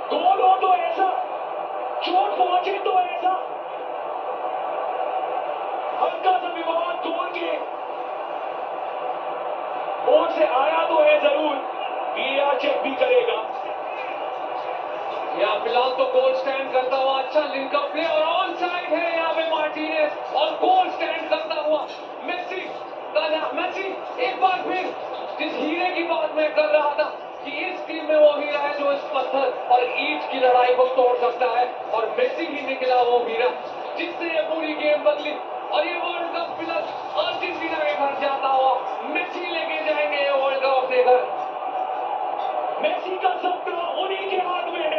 गोल हो तो ऐसा, चोट पहुंचे तो ऐसा, हल्का सा विवाद गोल के ओर से आया तो है जरूर, वीआर चेक भी करेगा। यहाँ फिलहाल तो गोल स्टैंड करता हुआ अच्छा लिंकअप प्ले और ऑन साइड है यहाँ पे मार्टिनेज और गोल स्टैंड करता हुआ मेसी मेसी एक बार फिर जिस हीरे की बात मैं कर रहा था कि इस टीम में वो हीरा है जो इस पत्थर और ईंट की लड़ाई को तोड़ सकता है, और मेसी ही निकला वो हीरा जिससे ये पूरी गेम बदली। और ये वर्ल्ड कप फिलहाल अर्जेंटीना के घर जाता हुआ मेसी लेके जाएंगे ये वर्ल्ड कप अपने घर। मेसी का सपना उन्हीं के हाथ में है।